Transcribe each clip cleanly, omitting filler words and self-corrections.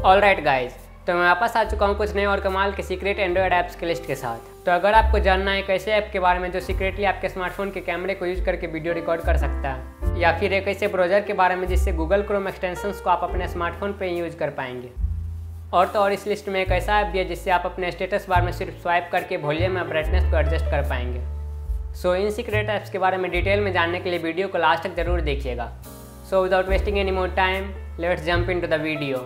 Alright guys, तो मैं वापस आ चुका हूँ कुछ नए और कमाल के सीक्रेट एंड्रॉयड ऐप्स की लिस्ट के साथ। तो अगर आपको जानना है कैसे ऐप के बारे में जो सीक्रेटली आपके स्मार्टफोन के कैमरे को यूज करके वीडियो रिकॉर्ड कर सकता है, या फिर एक ऐसे ब्राउज़र के बारे में जिससे गूगल क्रोम एक्सटेंशंस को आप अपने स्मार्टफोन पर ही यूज कर पाएंगे, और तो और इस लिस्ट में एक ऐसा ऐप भी है जिससे आप अपने स्टेटस बार में सिर्फ स्वाइप करके वॉल्यूम या ब्राइटनेस को एडजस्ट कर पाएंगे। सो इन सीक्रेट ऐप्स के बारे में डिटेल में जानने के लिए वीडियो को लास्ट तक जरूर देखिएगा। So without wasting any more time, let's jump into the video.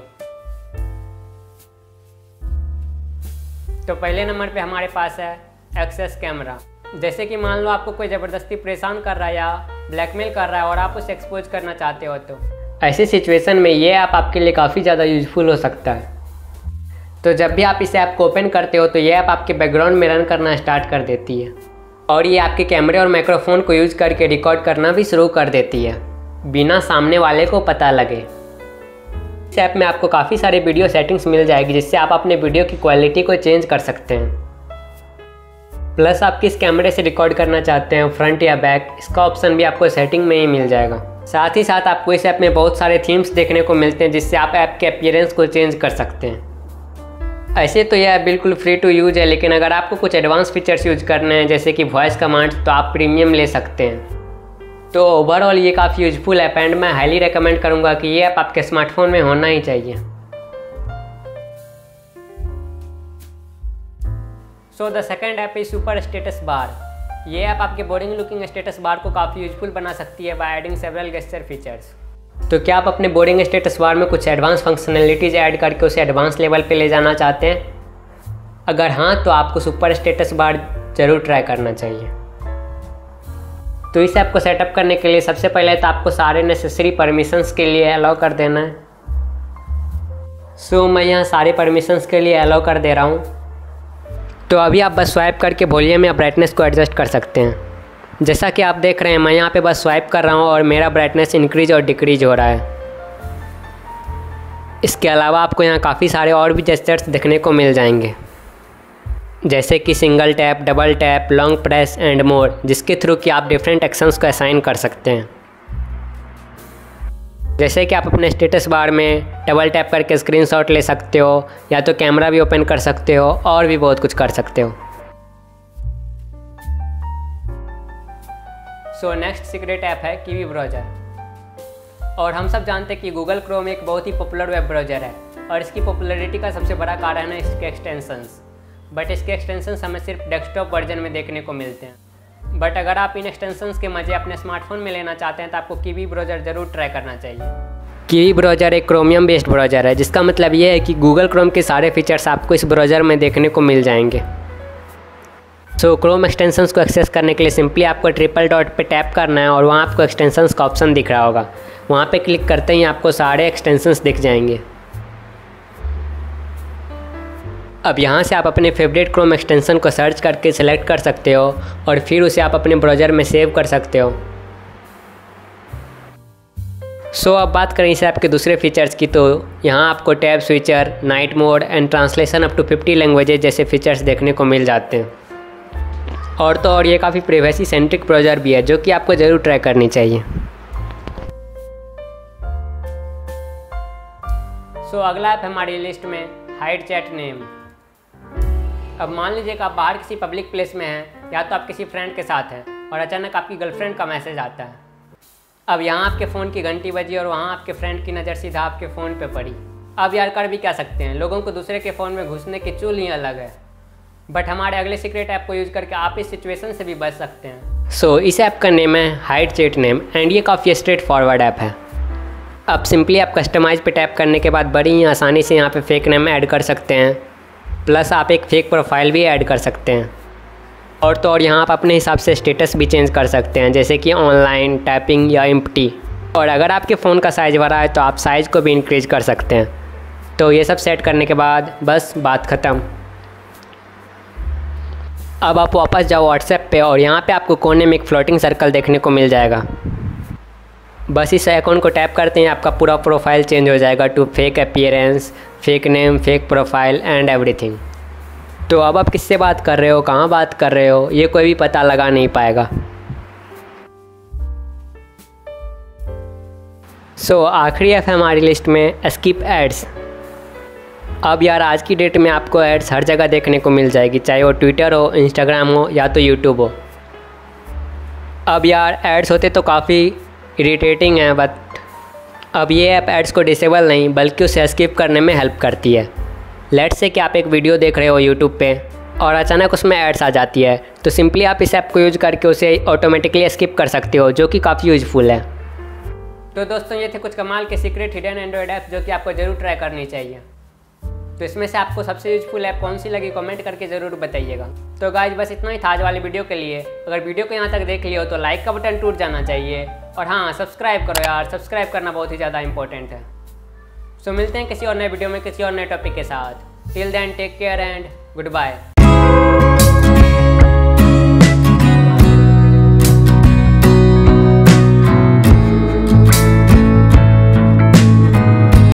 तो पहले नंबर पे हमारे पास है एक्सेस कैमरा। जैसे कि मान लो आपको कोई ज़बरदस्ती परेशान कर रहा है या ब्लैकमेल कर रहा है और आप उसे एक्सपोज करना चाहते हो, तो ऐसी सिचुएशन में ये ऐप आपके लिए काफ़ी ज़्यादा यूजफुल हो सकता है। तो जब भी आप इस ऐप को ओपन करते हो तो ये ऐप आपके बैकग्राउंड में रन करना स्टार्ट कर देती है, और ये आपके कैमरे और माइक्रोफोन को यूज करके रिकॉर्ड करना भी शुरू कर देती है बिना सामने वाले को पता लगे। इस ऐप में आपको काफ़ी सारे वीडियो सेटिंग्स मिल जाएगी जिससे आप अपने वीडियो की क्वालिटी को चेंज कर सकते हैं। प्लस आप किस कैमरे से रिकॉर्ड करना चाहते हैं, फ्रंट या बैक, इसका ऑप्शन भी आपको सेटिंग में ही मिल जाएगा। साथ ही साथ आपको इस ऐप में बहुत सारे थीम्स देखने को मिलते हैं जिससे आप ऐप के अपीयरेंस को चेंज कर सकते हैं। ऐसे तो यह ऐप बिल्कुल फ्री टू यूज है, लेकिन अगर आपको कुछ एडवांस फीचर्स यूज करने हैं जैसे कि वॉइस कमांड्स, तो आप प्रीमियम ले सकते हैं। तो ओवरऑल ये काफ़ी यूजफुल ऐप एंड मैं हाईली रेकमेंड करूँगा कि ये ऐप आपके स्मार्टफोन में होना ही चाहिए। So the second app is super status bar. ये ऐप आपके बोरिंग लुकिंग स्टेटस बार को काफ़ी यूजफुल बना सकती है by adding several gesture features. तो क्या आप अपने बोरिंग स्टेटस बार में कुछ एडवांस फंक्शनैलिटीज़ ऐड करके उसे एडवांस लेवल पे ले जाना चाहते हैं? अगर हाँ, तो आपको सुपर स्टेटस बार ज़रूर ट्राई करना चाहिए। तो इस ऐप को सेटअप करने के लिए सबसे पहले तो आपको सारे नेसेसरी परमिशंस के लिए अलाउ कर देना है। सो मैं यहाँ सारे परमिशंस के लिए अलाउ कर दे रहा हूँ। तो अभी आप बस स्वाइप करके वॉल्यूम या ब्राइटनेस को एडजस्ट कर सकते हैं। जैसा कि आप देख रहे हैं, मैं यहाँ पे बस स्वाइप कर रहा हूँ और मेरा ब्राइटनेस इंक्रीज और डिक्रीज हो रहा है। इसके अलावा आपको यहाँ काफ़ी सारे और भी जेस्चर्स देखने को मिल जाएंगे, जैसे कि single tap, double tap, long press and more, जिसके थ्रू कि आप डिफरेंट एक्शंस को असाइन कर सकते हैं। जैसे कि आप अपने स्टेटस बार में डबल टैप करके स्क्रीनशॉट ले सकते हो, या तो कैमरा भी ओपन कर सकते हो, और भी बहुत कुछ कर सकते हो। सो नेक्स्ट सीक्रेट ऐप है कीवी ब्राउज़र। और हम सब जानते हैं कि गूगल क्रोम एक बहुत ही पॉपुलर वेब ब्राउज़र है, और इसकी पॉपुलैरिटी का सबसे बड़ा कारण है इसके एक्सटेंशंस। बट इसके एक्सटेंशंस हमें सिर्फ डेस्कटॉप वर्जन में देखने को मिलते हैं। बट अगर आप इन एक्सटेंशंस के मज़े अपने स्मार्टफोन में लेना चाहते हैं तो आपको कीवी ब्राउज़र ज़रूर ट्राई करना चाहिए। कीवी ब्राउज़र एक क्रोमियम बेस्ड ब्राउज़र है, जिसका मतलब ये है कि गूगल क्रोम के सारे फीचर्स आपको इस ब्राउज़र में देखने को मिल जाएंगे। सो क्रोम एक्सटेंशंस को एक्सेस करने के लिए सिंपली आपको ट्रिपल डॉट पे टैप करना है और वहाँ आपको एक्सटेंशंस का ऑप्शन दिख रहा होगा। वहाँ पे क्लिक करते ही आपको सारे एक्सटेंशंस दिख जाएंगे। अब यहाँ से आप अपने फेवरेट क्रोम एक्सटेंशन को सर्च करके सिलेक्ट कर सकते हो और फिर उसे आप अपने ब्राउज़र में सेव कर सकते हो। सो अब बात करें इस ऐप के दूसरे फीचर्स की, तो यहाँ आपको tab switcher, night mode and translation up to 50 languages जैसे फीचर्स देखने को मिल जाते हैं। और तो और ये काफ़ी प्राइवेसी सेंट्रिक ब्राउज़र भी है, जो कि आपको ज़रूर ट्राई करनी चाहिए। सो अगला ऐप हमारी लिस्ट में हाइड चैट नेम। अब मान लीजिए कि आप बाहर किसी पब्लिक प्लेस में हैं, या तो आप किसी फ्रेंड के साथ हैं और अचानक आपकी गर्लफ्रेंड का मैसेज आता है। अब यहाँ आपके फ़ोन की घंटी बजी और वहाँ आपके फ्रेंड की नज़र सीधा आपके फ़ोन पे पड़ी। अब यार कर भी क्या सकते हैं, लोगों को दूसरे के फ़ोन में घुसने की चूल ही अलग है। बट हमारे अगले सीक्रेट ऐप को यूज़ करके आप इस सिचुएशन से भी बच सकते हैं। सो इस ऐप का नेम है हाइड चैट नेम एंड ये काफ़ी स्ट्रेट फॉरवर्ड ऐप है। अब सिंपली आप कस्टमाइज पे टैप करने के बाद बड़ी ही आसानी से यहाँ पे फेक नेम ऐड कर सकते हैं। प्लस आप एक फेक प्रोफाइल भी ऐड कर सकते हैं, और तो और यहाँ आप अपने हिसाब से स्टेटस भी चेंज कर सकते हैं, जैसे कि ऑनलाइन, टैपिंग या एम्प्टी। और अगर आपके फ़ोन का साइज़ बड़ा है तो आप साइज़ को भी इंक्रीज कर सकते हैं। तो ये सब सेट करने के बाद बस बात ख़त्म। अब आप वापस जाओ व्हाट्सएप पे और यहाँ पे आपको कोने में एक फ्लोटिंग सर्कल देखने को मिल जाएगा। बस इस आइकॉन को टैप करते हैं आपका पूरा प्रोफाइल चेंज हो जाएगा to fake appearance, fake name, fake profile and everything. तो अब आप किससे बात कर रहे हो, कहाँ बात कर रहे हो, ये कोई भी पता लगा नहीं पाएगा। सो आखिरी ऐप है हमारी लिस्ट में स्किप एड्स। अब यार आज की डेट में आपको एड्स हर जगह देखने को मिल जाएगी, चाहे वो ट्विटर हो, इंस्टाग्राम हो या तो यूट्यूब हो। अब यार एड्स होते तो काफ़ी इरिटेटिंग है, बट अब ये ऐप एड्स को डिसेबल नहीं बल्कि उसे स्किप करने में हेल्प करती है। लेट्स से कि आप एक वीडियो देख रहे हो यूट्यूब पे और अचानक उसमें एड्स आ जाती है, तो सिंपली आप इस ऐप को यूज करके उसे ऑटोमेटिकली स्किप कर सकते हो, जो कि काफ़ी यूजफुल है। तो दोस्तों ये थे कुछ कमाल के सीक्रेट हिडन एंड्रॉयड ऐप्स जो कि आपको ज़रूर ट्राई करनी चाहिए। तो इसमें से आपको सबसे यूजफुल ऐप कौन सी लगी कमेंट करके ज़रूर बताइएगा। तो गाइज बस इतना ही था आज वाली वीडियो के लिए। अगर वीडियो को यहाँ तक देख लिया हो तो लाइक का बटन टूट जाना चाहिए, और हाँ सब्सक्राइब करो यार, सब्सक्राइब करना बहुत ही ज़्यादा इंपॉर्टेंट है। सो मिलते हैं किसी और नए वीडियो में किसी और नए टॉपिक के साथ। Till then take care and good bye.